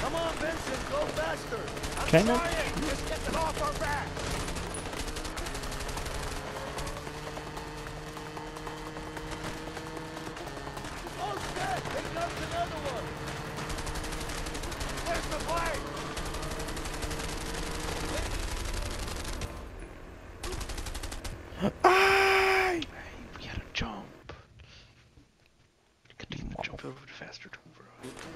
Come on, Vincent, go faster. I'm Can I? trying. Just get them off our back. Oh shit! Here comes another one. Where's the blade? Ay! We gotta jump. You could even jump over the faster too, bro.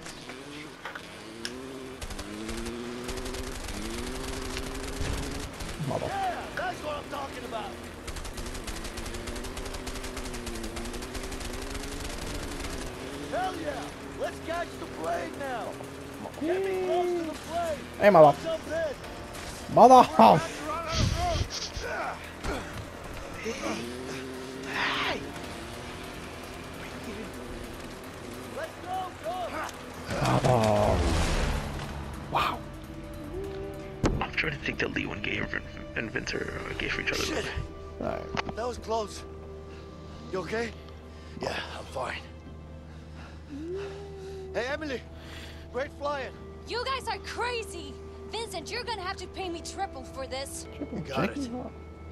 Mother. Yeah, that's what I'm talking about. Hell yeah! Let's catch the blade now. Get me close to the blade. Hey, mother. Jump in. Mother. We're about to run out of room. Hey! Let's go, go. Mother. Wow. I'm trying to think that Leo and Gabe and Vince are gay for each other. Shit, Alright. that was close. You okay? Yeah, I'm fine. Hey, Emily. Great flying. You guys are crazy! Vincent, you're gonna have to pay me triple for this. Triple got it. Jackie?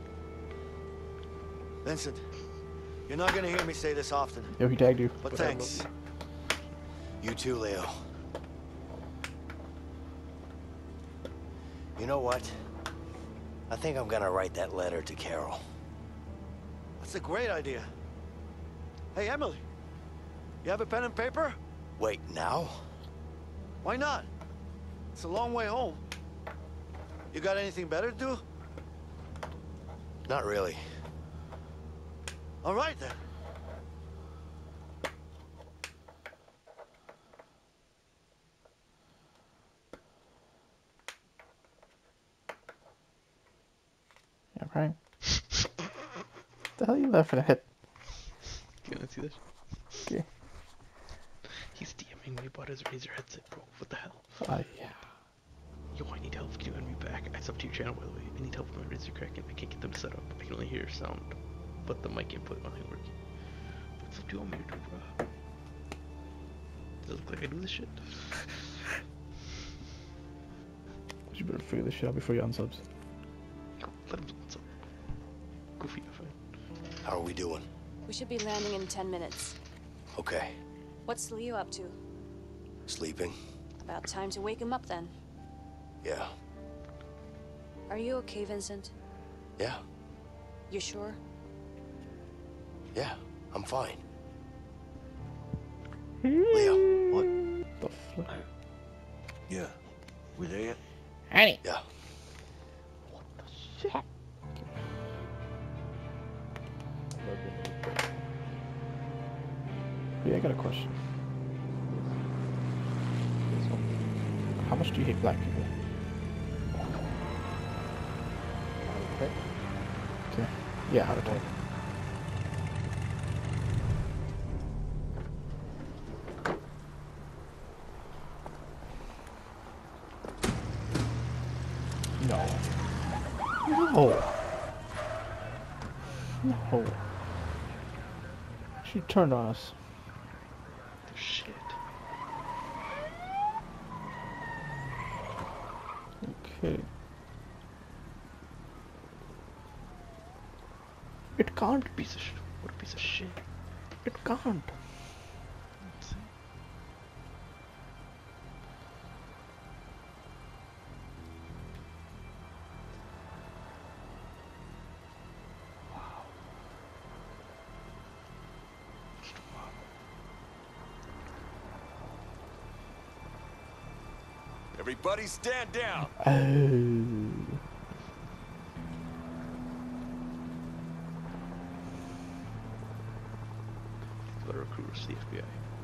Vincent, you're not gonna hear me say this often, Yo, he tagged you. but thanks. You too, Leo. You know what? I think I'm gonna write that letter to Carol. That's a great idea. Hey, Emily. You have a pen and paper? Wait, now? Why not? It's a long way home. You got anything better to do? Not really. All right, then. Yeah, right. The hell you laughing at? Can I see this? Okay. He's DMing me about his Razer headset, bro. What the hell? Yeah. Yo, I need help getting me back. I subbed to your channel, by the way. I need help with my Razer cracking. I can't get them set up. I can only hear sound, but the mic input isn't working. What the fuck do you want me to do, bro? Does it look like I do this shit? You better figure this shit out before you unsubs. Yo, let him what's up. Goofy, fine. How are we doing? We should be landing in 10 minutes. Okay. What's Leo up to? Sleeping? About time to wake him up then. Yeah. Are you okay, Vincent? Yeah. You sure? Yeah. I'm fine. Leo, what? The fuck? Yeah. We there yet? Honey. Yeah. Shit. Yeah, I got a question. How much do you hate black people? Okay. Yeah, how to type. No. No. No. She turned on us. Shit. Okay. It can't be. Piece of shit. What a piece of shit. It can't. Let's see. Everybody stand down. Oh. Got a recruiter, the FBI.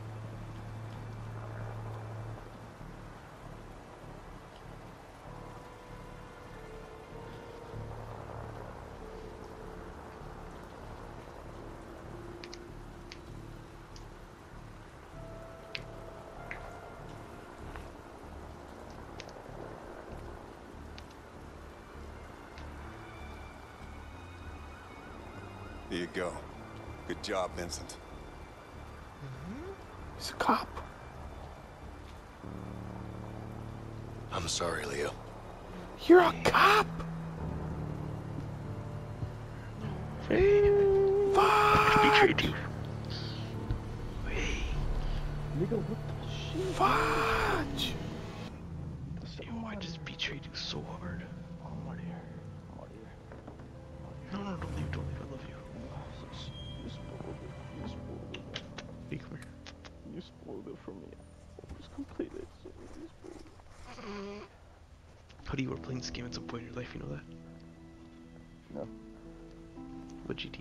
Here you go. Good job, Vincent. He's a cop. I'm sorry, Leo. You're a cop! Hey, I betrayed you. Hey, Nigga, what the shit? Fudge! yo, I just betrayed you so hard. I'm out of here. I'm out of here. No, no, don't leave, don't leave. I love you. You spoiled it. You spoiled it. Hey, come here. You spoiled it for me. It was completed. So you spoiled it. How do you were playing this game at some point in your life? You know that? No. What GT?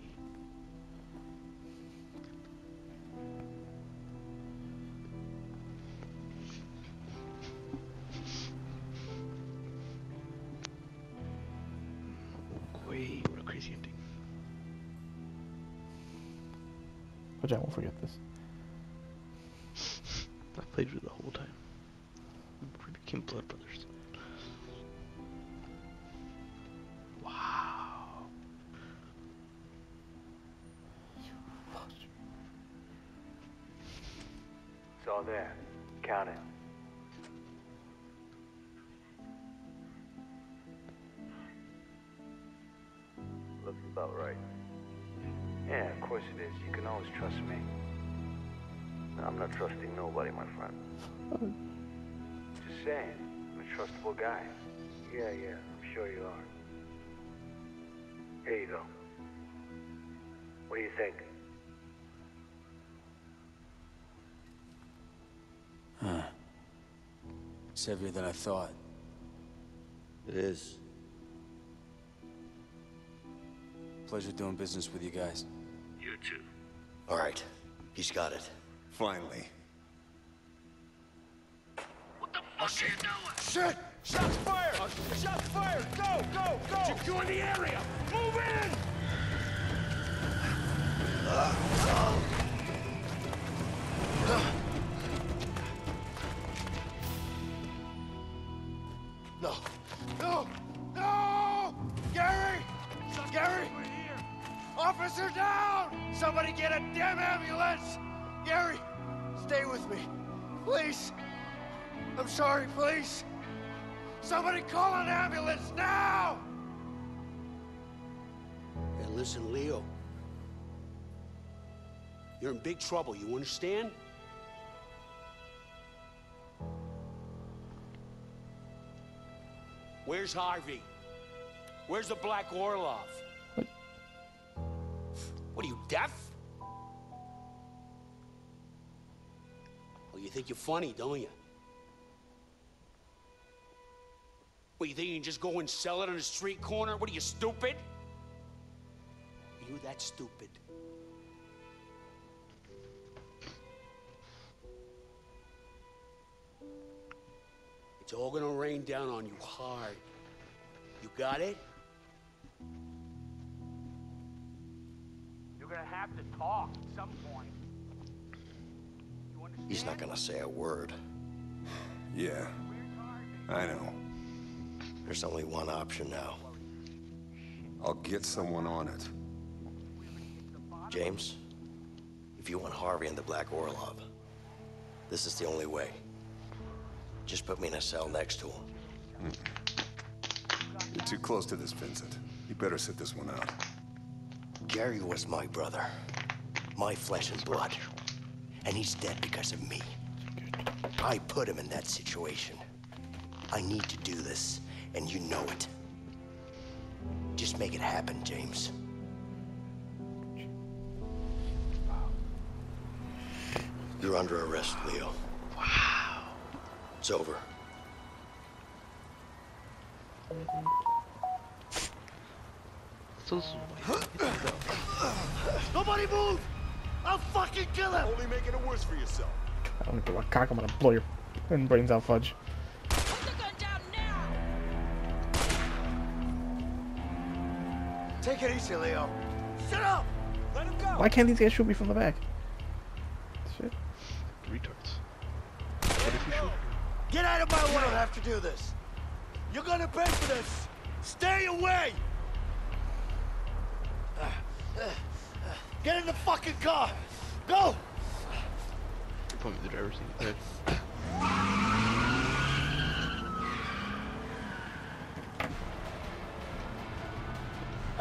Wait, what a crazy ending. But I won't forget this. I played with it the whole time. We became blood brothers. Wow. It's all there. Count it. Looks about right. Yeah, of course it is. You can always trust me. I'm not trusting nobody, my friend. Just saying. I'm a trustable guy. Yeah, I'm sure you are. Here you go. What do you think? It's heavier than I thought. It is. Pleasure doing business with you guys. You too. All right. He's got it. Finally. What the fuck are you doing? Shit! Shots fired! Shots fired! Go! Go! Go! Secure the area! Move in! No. No! No! Gary! Gary! Officer down! Somebody get a damn ambulance! Gary! Stay with me. Please! I'm sorry, please! Somebody call an ambulance now! Hey, listen, Leo. You're in big trouble, you understand? Where's Harvey? Where's the Black Orlov? What are you, deaf? Well, you think you're funny, don't you? What, you think you can just go and sell it on a street corner? What are you, stupid? Are you that stupid? It's all gonna rain down on you hard. You got it? You're gonna have to talk at some point. You understand? He's not gonna say a word. Yeah, I know. There's only one option now. I'll get someone on it. James, if you want Harvey and the Black Orlov, this is the only way. Just put me in a cell next to him. You're too close to this, Vincent. You better sit this one out. Gary was my brother, my flesh and blood, and he's dead because of me. I put him in that situation. I need to do this, and you know it. Just make it happen, James. You're under arrest, Leo. Wow. It's over. So sweet. Nobody move! I'll fucking kill him! Only making it worse for yourself. I don't give a cock. I'm gonna blow your brains out, Fudge. Put the gun down now! Take it easy, Leo. Shut up! Let him go! Why can't these guys shoot me from the back? Shit. Retards. What if you shoot? Get out of my way! You don't have to do this. You're gonna pay for this. Stay away! Get in the fucking car! Go! Put me in the driver's seat.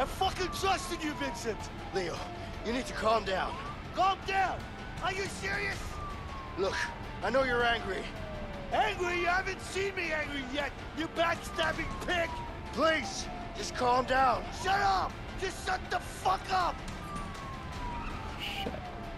I fucking trusted you, Vincent! Leo, you need to calm down. Calm down? Are you serious? Look, I know you're angry. Angry? You haven't seen me angry yet, you backstabbing pig! Please, just calm down. Shut up! Just shut the fuck up! Shit.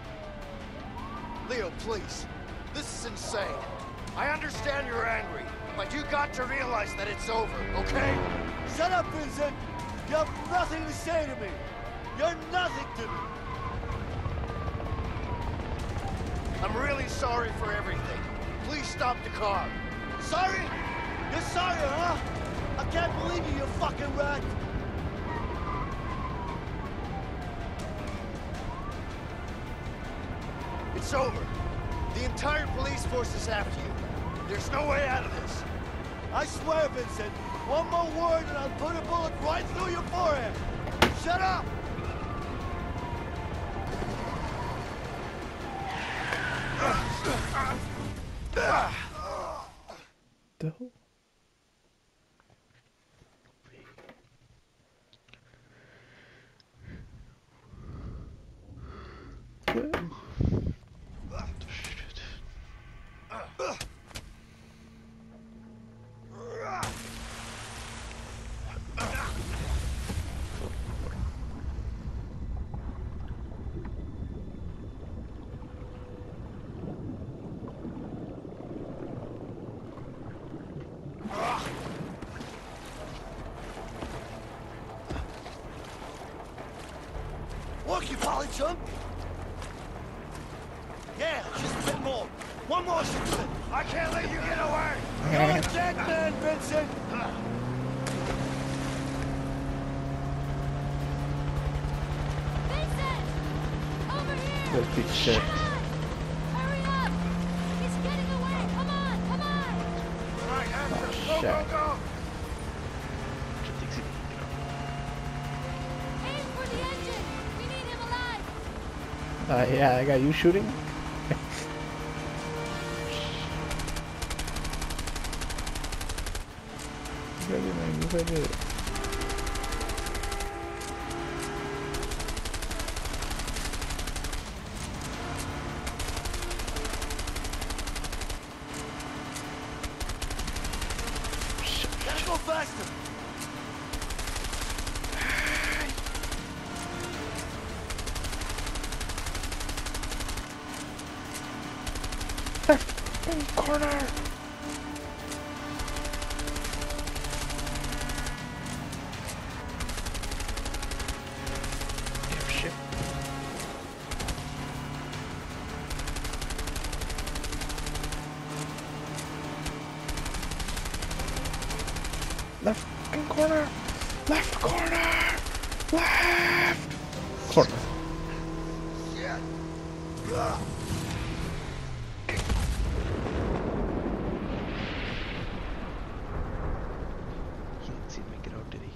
Leo, please. This is insane. I understand you're angry, but you got to realize that it's over, okay? Shut up, Vincent! You have nothing to say to me! You're nothing to me! I'm really sorry for everything. Please stop the car. Sorry? You're sorry, huh? I can't believe you, you fucking rat! It's over. The entire police force is after you. There's no way out of this. I swear, Vincent, one more word and I'll put a bullet right through your forehead. Shut up! The hell? Work, you polychump! Yeah, just a bit more. One more shoot. I can't let you get away! You're a dead man, Vincent! Vincent! Over here! That big shit. Come on! Hurry up! He's getting away! Come on! Come on! All right, after. Oh, Go, shit. go, go! Aim for the engine! We need him alive! Yeah, I got you shooting. Ready, man, you ready? Gotta go faster! Corner! Damn shit. Left fucking corner! Left corner! Left! Corner. Shit! He didn't see him make it out, did he?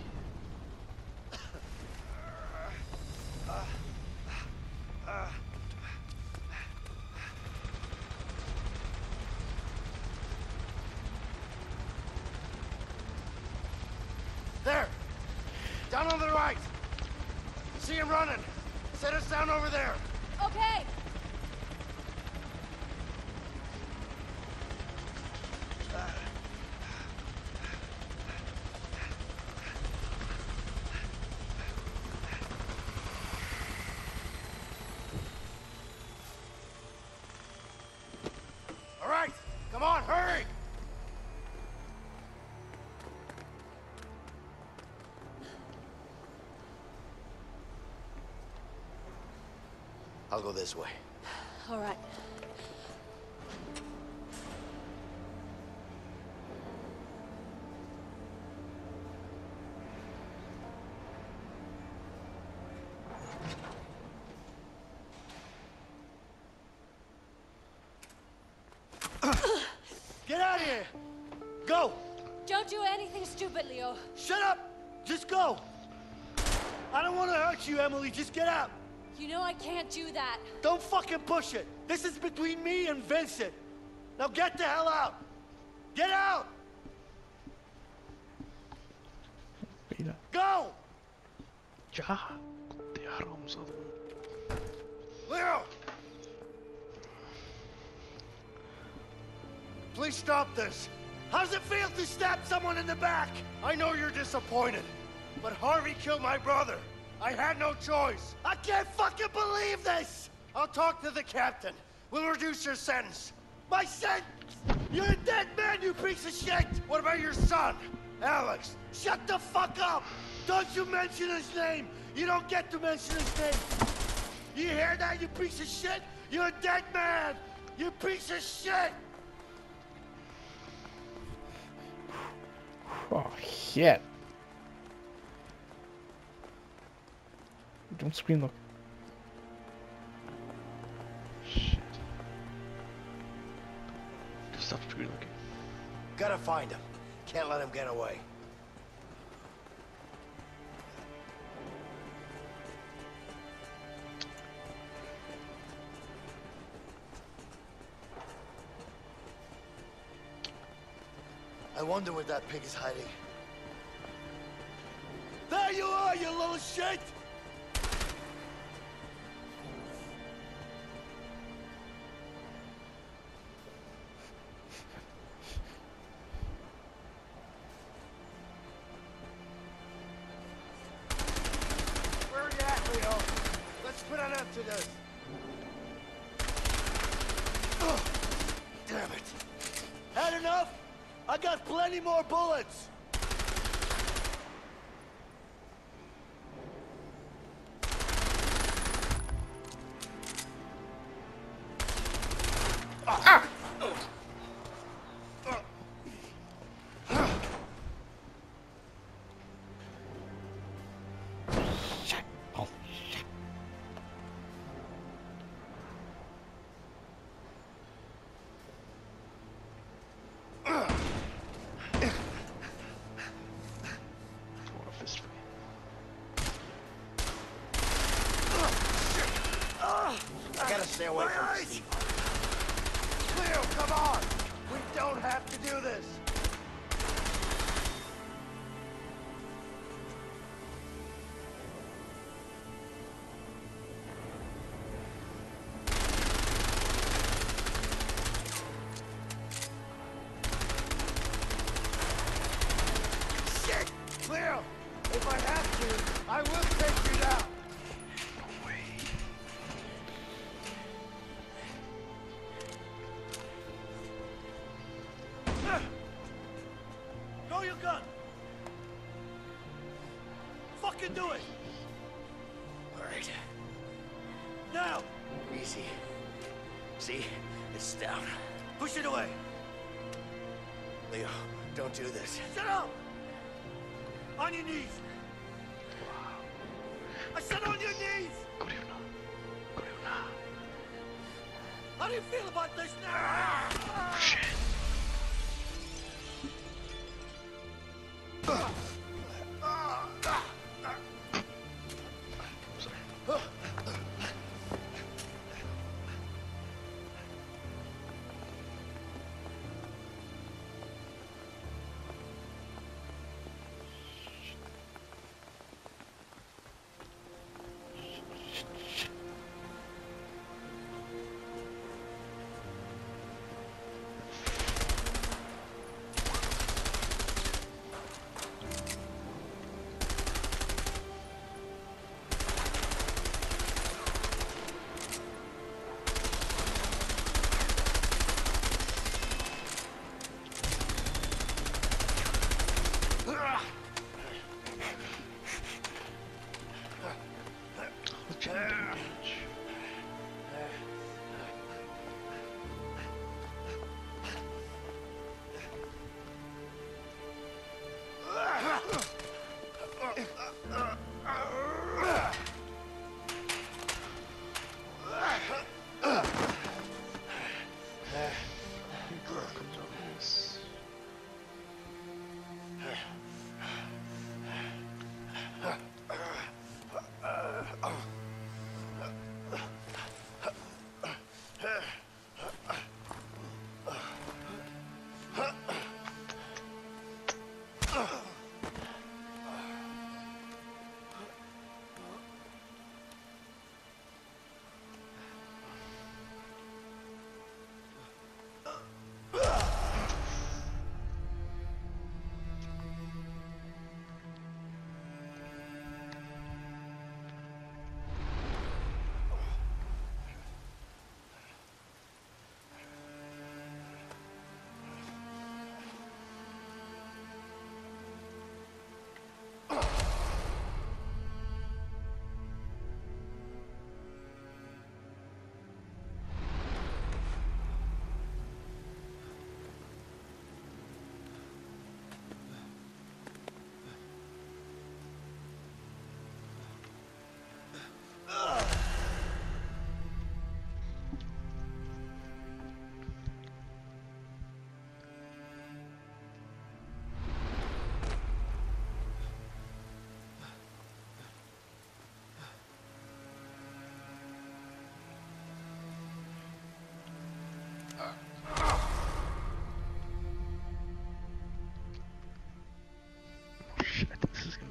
There! Down on the right! See him running! Set us down over there! Okay! All right! Come on, hurry! I'll go this way. All right. Get out of here! Go! Don't do anything stupid, Leo. Shut up! Just go! I don't want to hurt you, Emily. Just get out! You know I can't do that. Don't fucking push it! This is between me and Vincent! Now get the hell out! Get out! Peter. Go! Ya, te haram zaten. Leo! Please stop this. How does it feel to stab someone in the back? I know you're disappointed, but Harvey killed my brother. I had no choice. I can't fucking believe this! I'll talk to the captain. We'll reduce your sentence. My sentence? You're a dead man, you piece of shit! What about your son, Alex? Shut the fuck up! Don't you mention his name! You don't get to mention his name! You hear that, you piece of shit? You're a dead man! You piece of shit! Oh, shit. Don't scream, look. Shit. Just stop screen looking. Gotta find him. Can't let him get away. I wonder where that pig is hiding. There you are, you little shit! Where are you at, Leo? Let's put an end to this. Ugh. Damn it. Had enough? I got plenty more bullets! Stay away from me. Cleo, come on! We don't have to do this! Shit! Cleo, if I have to, I will take you down! Throw your gun! Fucking do it! Alright. Now! Easy. See? It's down. Push it away! Leo, don't do this. Shut up! On your knees! I said on your knees! How do you feel about this now? Shit.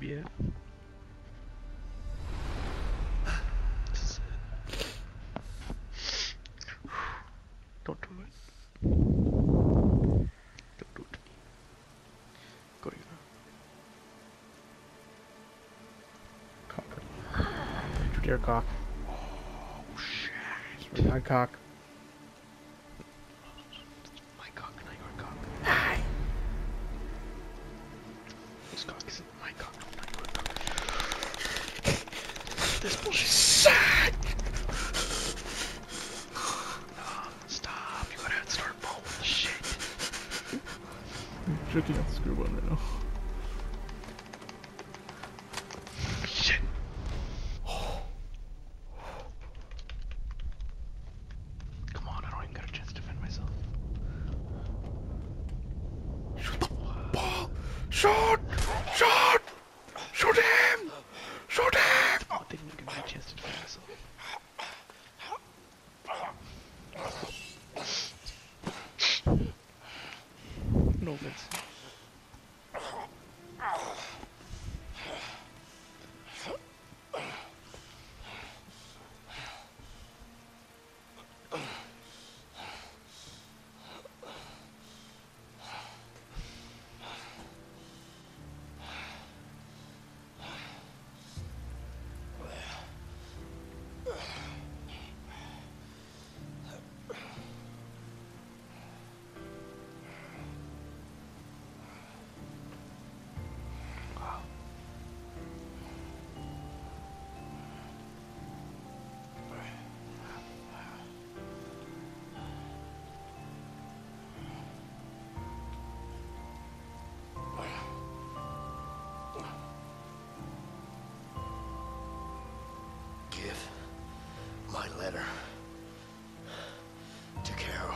Yeah. This is it. Don't do it. Don't do it to me. Go to you now. Cock. Don't you dare cock. Oh shit. Swear to God, cock. My cock, not your cock. Hi. This cock isn't my cock, not your cock. This bullshit. Suck! No, stop. You gotta start pulling the shit. I'm jerking out the screw button right now. Shit. Come on, I don't even got a chance to defend myself. Shoot the ball! Shoot! Shoot! Shoot him! Shoot him! Oh, they didn't give me a chance to defend myself. No, Vince. Give my letter to Carol.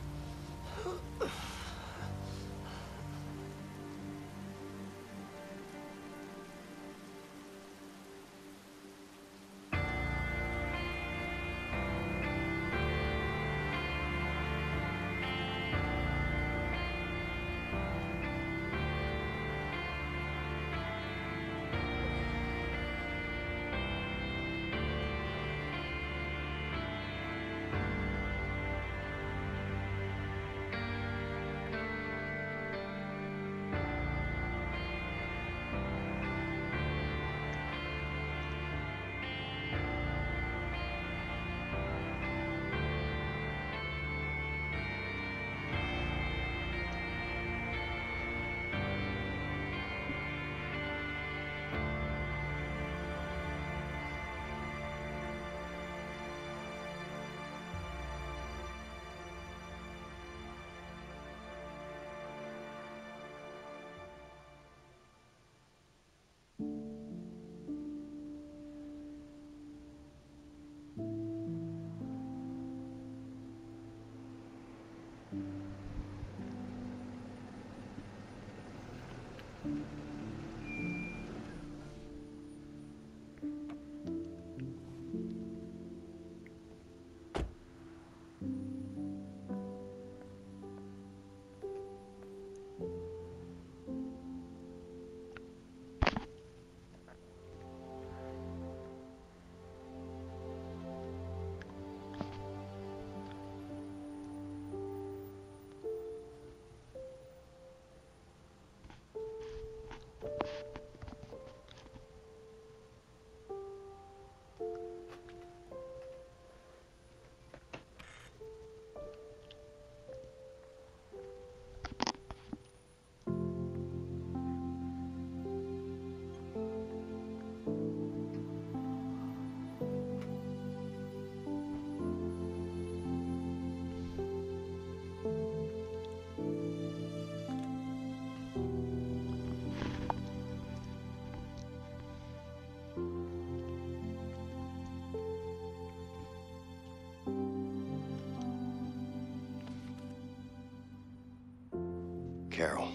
Carol,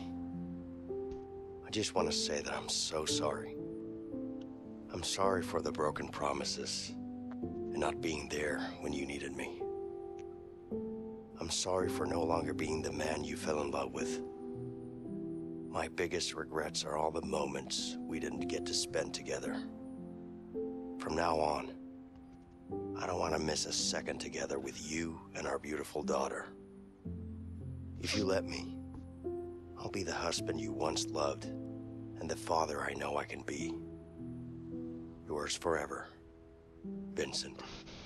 I just want to say that I'm so sorry. I'm sorry for the broken promises and not being there when you needed me. I'm sorry for no longer being the man you fell in love with. My biggest regrets are all the moments we didn't get to spend together. From now on, I don't want to miss a second together with you and our beautiful daughter. If you let me, I'll be the husband you once loved and the father I know I can be. Yours forever, Vincent.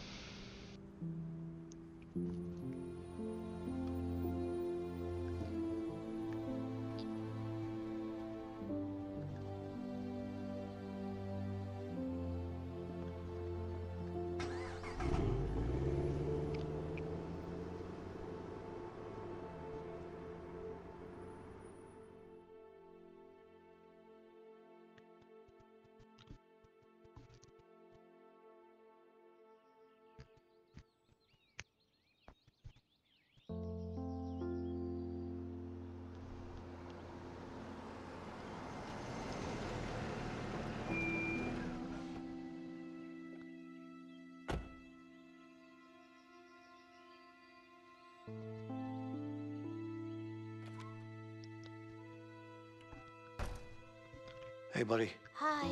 Hey, buddy. Hi.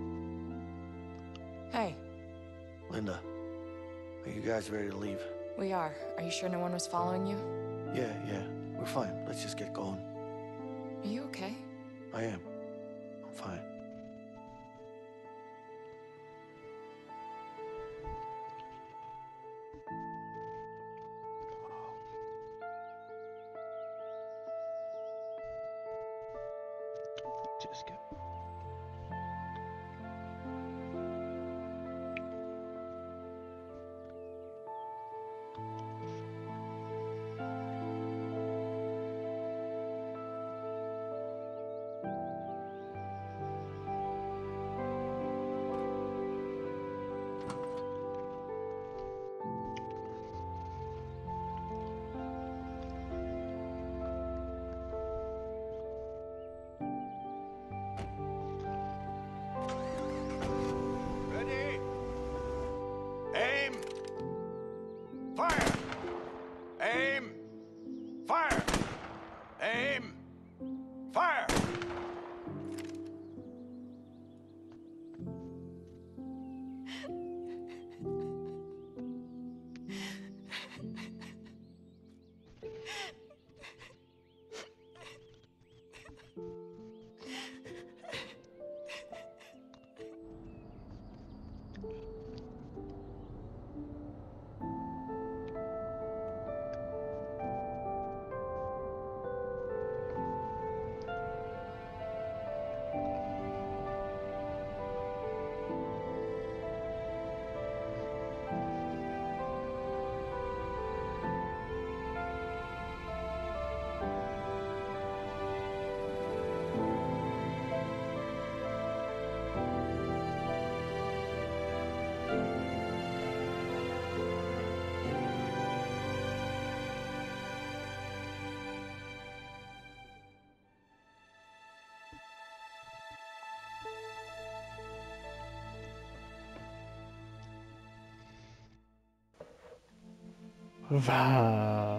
Hey, Linda, are you guys ready to leave? we are. Are you sure no one was following you? Yeah, we're fine. Let's just get going. Are you okay? I am. I'm fine. Just go. Ready? Aim. Fire. Aim. Fire. Aim. Fire. Wow.